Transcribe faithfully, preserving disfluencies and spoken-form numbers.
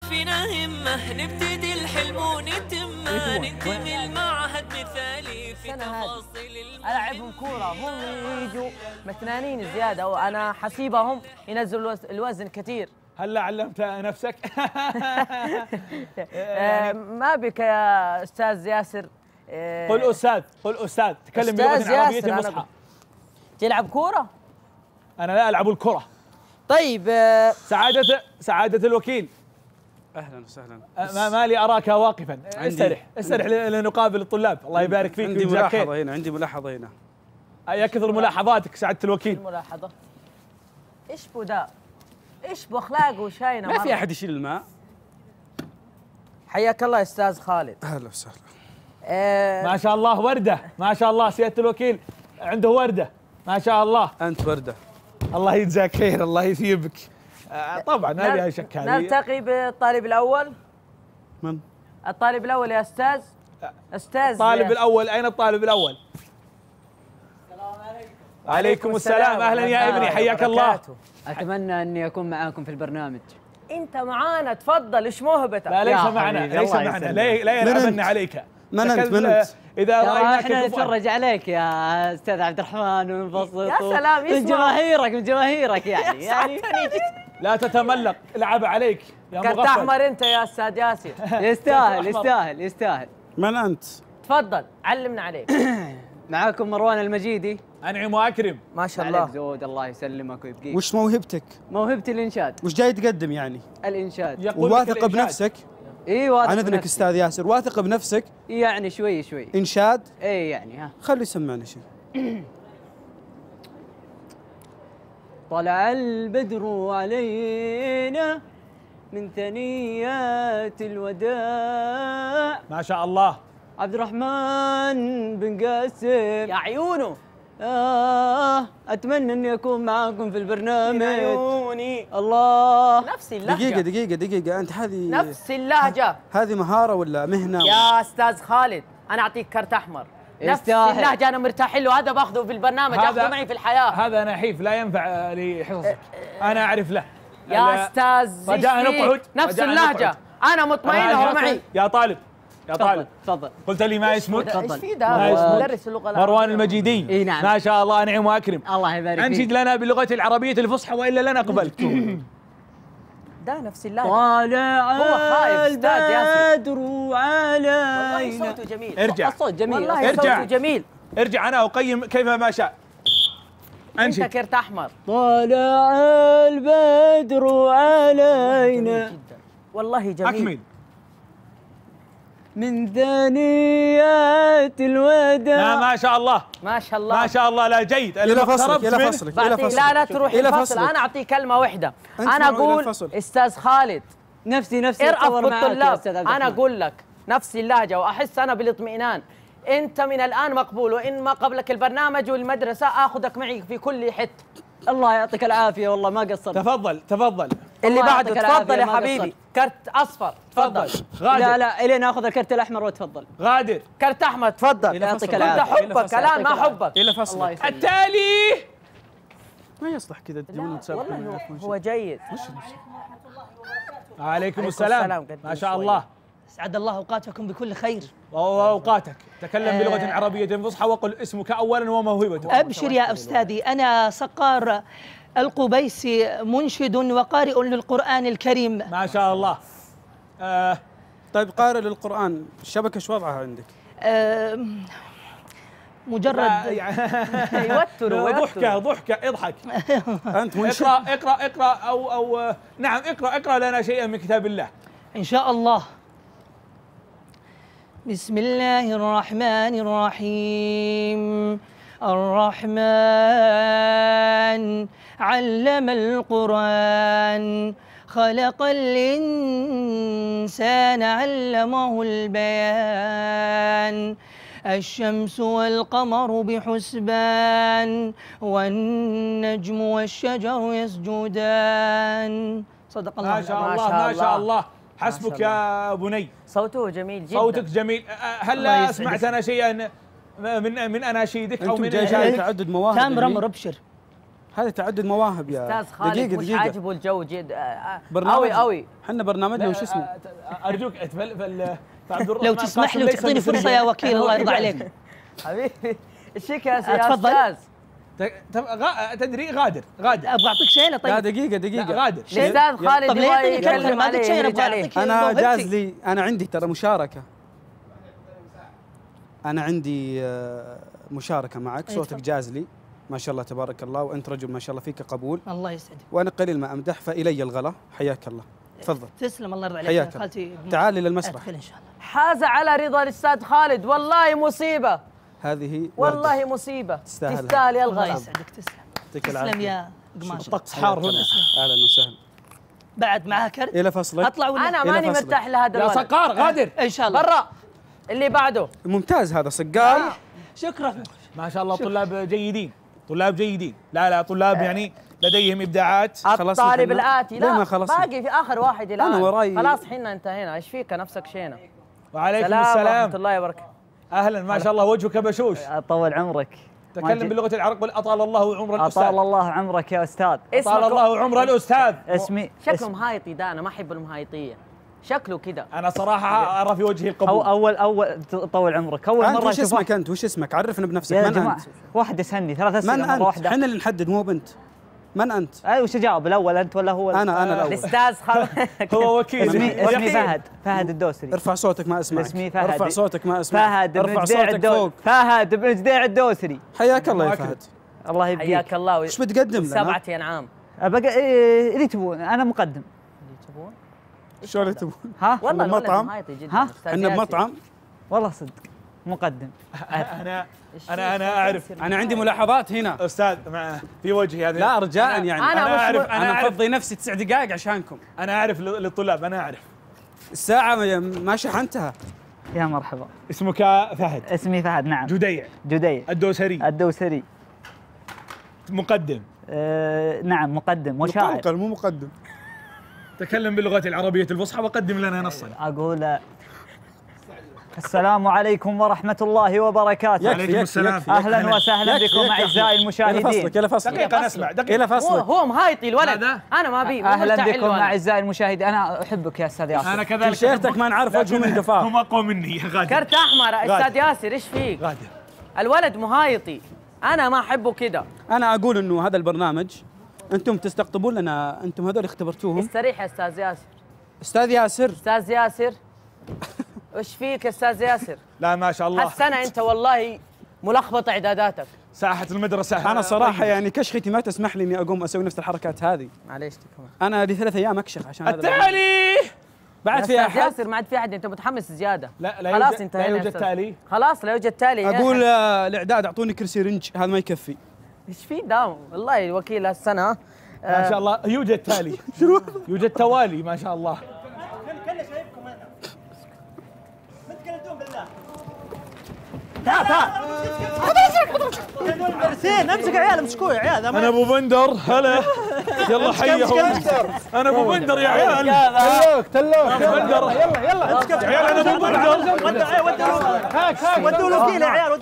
فينا همة نبتدي الحلم ونتمه، ننتمي المعهد مثالي في تفاصيل المهمة. ألعبهم كورة هم يجوا متنانين زيادة وأنا حسيبهم ينزلوا الوزن كثير. هلا علمت نفسك؟ ما بك يا أستاذ ياسر. قل أستاذ، قل أستاذ، تكلم بلغة عربية فصحى. تلعب كورة؟ أنا لا ألعب الكرة. طيب سعادة سعادة الوكيل. اهلا وسهلا. ما مالي اراك واقفا. استرح استرح لنقابل الطلاب. الله يبارك فيك. عندي ملاحظة هنا، عندي ملاحظة هنا. يكثر ملاحظاتك سعادة الوكيل. ملاحظة. ايش بو ده؟ ايش بو اخلاقه شاينه؟ ما في احد يشيل الماء. حياك الله يا استاذ خالد. اهلا وسهلا. آه ما شاء الله وردة، ما شاء الله سيادة الوكيل عنده وردة، ما شاء الله. انت وردة. الله يجزاك خير، الله يثيبك. آه طبعا ما فيها شك هذه. نلتقي بالطالب الاول. من؟ الطالب الاول يا استاذ. استاذ الطالب الاول، اين الطالب الاول؟ السلام عليكم. عليكم السلام، اهلا يا ابني، حياك الله. اتمنى اني اكون معاكم في البرنامج. انت معانا، تفضل. ايش موهبتك؟ لا ليس معنا، ليس معنا، لا لا يلعبن عليك. من انت؟ من انت؟ اذا رايناك احنا نتفرج عليك يا استاذ عبد الرحمن وننبسط. يا سلام، من جماهيرك من جماهيرك يعني يعني لا تتملق، العب عليك يا مغفل. كرت احمر انت يا استاذ ياسر. يستاهل يستاهل يستاهل. من انت؟ تفضل علمنا عليك. معاكم مروان المجيدي. انعم واكرم. ما شاء الله. عليك زود، الله يسلمك ويبقيك. وش موهبتك؟ موهبتي الانشاد. وش جاي تقدم يعني؟ الانشاد. وواثق بنفسك؟ اي واثق. عن اذنك استاذ ياسر، واثق بنفسك؟ يعني شوي شوي. انشاد؟ اي يعني ها. خلي يسمعنا شيء. طلع البدر علينا من ثنيات الوداع. ما شاء الله. عبد الرحمن بن قاسم. يا عيونه. آه أتمنى إني أكون معاكم في البرنامج. يا عيوني. الله. نفس اللهجة. دقيقة دقيقة دقيقة، أنت هذه نفس اللهجة. هذه مهارة ولا مهنة؟ يا أستاذ خالد أنا أعطيك كرت أحمر. نفس اللهجة أنا مرتاح له، هذا باخذه في البرنامج، أخذه معي في الحياة. هذا نحيف لا ينفع لحصصك، أنا أعرف له. يا أستاذ رجاء نقعد. نفس اللهجة، أنا مطمئن هو معي. يا طالب يا طالب تفضل. قلت لي ما اسمك؟ تفضل. ايش في ده؟ مدرس اللغة العربية مروان المجيدي. اي نعم. ما شاء الله، انعم واكرم. الله يبارك فيك. انشد لنا باللغة العربية الفصحى والا لا نقبل. ده نفس اللهجة. طالع هو خايف استاذ ياسر. البدر علينا. والله صوته جميل. ارجع. الصوت جميل. والله ارجع. صوته جميل. ارجع انا اقيم كيف ما شاء. انت كرت احمر. طالع البدر علينا. والله جميل. اكمل. من ثنيات الوداع. ما شاء الله ما شاء الله ما شاء الله. لا جيد. إلى فصلك إلى فصلك إلى فصلك. لا لا تروح الفصل، انا اعطيه كلمه واحده. انا اقول استاذ خالد نفسي نفسي ارأف بالطلاب. انا اقول لك نفس اللهجه واحس انا بالاطمئنان. انت من الان مقبول، وان ما قبلك البرنامج والمدرسه اخذك معي في كل حته. الله يعطيك العافيه، والله ما قصرت. تفضل تفضل. اللي بعده تفضل يا حبيبي. كرت اصفر تفضل. غادر. لا لا الين اخذ الكرت الاحمر وتفضل. غادر. كرت احمر تفضل. يعطيك انت العافيه. حبك الان ما حبك. الى فصلك. التالي ما يصلح كذا تجون تسابقون. والله هو جيد. عليكم السلام. ما شاء الله. اسعد الله اوقاتكم بكل خير. واوقاتك. تكلم بلغة عربية فصحى وقل اسمك اولا وموهبتك. ابشر يا استاذي، انا صقار القبيسي، منشد وقارئ للقرآن الكريم. ما شاء الله. آه طيب قارئ للقرآن، الشبكة ايش وضعها عندك؟ آه مجرد يوتر ضحكة ضحكة اضحك. انت منشد. اقرا اقرا اقرا او او نعم اقرا اقرا لنا شيئا من كتاب الله. ان شاء الله. بسم الله الرحمن الرحيم. الرحمن علم القرآن، خلق الإنسان علمه البيان. الشمس والقمر بحسبان، والنجم والشجر يسجدان. صدق الله. ما شاء الله ما شاء الله. حسبك يا بني. صوته جميل جدا. صوتك جميل. هل سمعتنا شيئا من من اناشيدك او من جاي تعدد مواهب؟ تامر امر ابشر. هذا تعدد مواهب يا استاذ خالد دقيقة مش دقيقة عاجبه الجو جد برنامج قوي قوي. احنا برنامجنا وش اسمه؟ ارجوك فل فل فعبد الرحمن لو تسمح قاسم لي ليس وتعطيني مصرياً. فرصه يا وكيل الله يرضى عليك. حبيبي ايشك يا سي- يا أتفضل. استاذ؟ ت- ت- غا- تدري غادر غادر ابغى اعطيك شيء لا طيب. دقيقة لا دقيقة غادر الاستاذ خالد طب ليه يبغى يعطيني كلمه يتكلم ما ادري عليه شيء، انا يرد ابغى عليه. اعطيك انا موهبتي. جاز لي، انا عندي ترى مشاركة. انا عندي آه، مشاركة معك، أي صوتك تفضل. جاز لي ما شاء الله تبارك الله، وانت رجل ما شاء الله فيك قبول، الله يسعدك. وانا قليل ما امدح فالي الغلا. حياك الله، تفضل تسلم الله يرضى عليك حياك يا الله. خالتي. تعال الى المسرح. ادخل ان شاء الله. حاز على رضا الاستاذ خالد، والله مصيبه، هذه وردة. والله مصيبه. تستاهل. تستاهل يا الله الغلا. يسعدك. تسلم يعطيك تسلم العافية. يا قماش. الطقس حار هنا. اهلا وسهلا. بعد معها كرت الى فصلك. اطلع ولا انا إلى ماني فصلك. مرتاح لهذا يا الولد. صقار غادر ان شاء الله. برا. اللي بعده. ممتاز هذا صقار. شكرا. ما شاء الله طلاب جيدين طلاب جيدين لا لا طلاب يعني لديهم ابداعات. خلصنا الطالب إحنا؟ الآتي. ليه لا ما خلصنا؟ باقي في آخر واحد الآن. أنا وراي- خلاص حنا انتهينا. ايش فيك نفسك شينا؟ وعليكم سلام ورحمة السلام. الله وبركاته. اهلا ما شاء الله وجهك بشوش. طول عمرك. تكلم باللغه العرب قل اطال الله عمر الاستاذ. أطال الله عمرك يا أستاذ. اطال الله عمر الاستاذ. اسمي شكله اسم- مهايطي ده، أنا ما أحب المهايطية. شكله كده. انا صراحه ارى في وجهه أو القبول. أول أول طول عمرك أول انت مرة وش أشوف اسمك انت؟ وش اسمك؟ عرفنا بنفسك. يا من جماعة انت؟ واحد يسألني ثلاث من أسئلة مرة انت؟ واحدة. احنا اللي نحدد مو بنت. من انت؟ أي وش أجاوب الأول أنت ولا هو؟ انا انا الاول. الأستاذ خالد. هو وكيل. اسمي اسمي وكيل. فهد فهد الدوسري. ارفع صوتك ما اسمعك. اسمي فهد. ارفع صوتك ما اسمعك. فهد بن ارفع جديع صوتك الدو... فوق. فهد بن جديع الدوسري. حياك الله يا مؤكد. فهد. الله يبقيك. حياك الله. ايش بتقدم لنا؟ سبعة أنعام. أبقى إيه اللي تبون أنا مقدم. تبون؟ شلون تبون؟ ها والله الولد بمطعم؟ مهايطي جدا. ها؟ أستاذ احنا ياسر. بمطعم. والله صدق مقدم. انا انا انا اعرف انا عندي ملاحظات هنا. استاذ مع في وجهي هذا. لا رجاء يعني. أنا انا مش اعرف م- انا انا اعرف مفضي نفسي تسع دقائق عشانكم. انا اعرف للطلاب انا اعرف. الساعة ما- ما شحنتها. يا مرحبا. اسمك فهد اسمي فهد نعم. جديع جديع الدوسري الدوسري. مقدم. آه نعم مقدم وشاعر. مقلقل مو مقدم. تكلم باللغه العربيه الفصحى وقدم لنا نصا. أقول آه، السلام عليكم ورحمة الله وبركاته. عليكم السلام. يكفي. أهلا وسهلا يكفي، بكم يكفي أعزائي إلى المشاهدين. فصلك إلى فصلك. دقيقه نسمع دقيقه. إلى هو فصلك. هو مهايطي الولد. هذا؟ أنا ما أبي. مو أهلا مرتاح بكم له أنا. أعزائي المشاهدين. أنا أحبك يا أستاذ ياسر. انا كذلك تيشيرتك ما نعرف وجهه من قفاه. هم اقوى مني يا غادر. كرت أحمر. أستاذ ياسر إيش فيك؟ غادر. الولد مهايطي. أنا ما أحبه كده. انا اقول انه هذا البرنامج انتم تستقطبون لنا، انتم هذول اختبرتوهم. استريح يا أستاذ ياسر. استاذ ياسر أستاذ ياسر وش فيك يا أستاذ ياسر؟ لا ما شاء الله. هالسنة أنت والله ملخبط إعداداتك. ساحه المدرسه. انا صراحه يعني كشختي ما تسمح لي اني اقوم اسوي نفس الحركات هذه. معليش كمان. انا لي ثلاث ايام اكشخ عشان هذا البرنامج. التالي. بعد في يا احد. ياسر ما عاد في أحد. أنت متحمس زيادة. لا لا خلاص يوجد- انتهينا لا يا يوجد أستاذ. تالي. خلاص لا يوجد تالي. يا اقول أحد. آه، الاعداد اعطوني كرسي رنج، هذا ما يكفي. ايش في داوم والله الوكيل هالسنة. ما شاء الله يوجد تالي. يوجد توالي ما شاء الله. امسك يا عيال امسكوه يا عيال. انا ابو بندر هلا. يلا حيهم. انا ابو بندر يا عيال. تلوك تلوك بندر يلا يلا يا عيال انا ابو بندر. ودوا الوكيل يا عيال.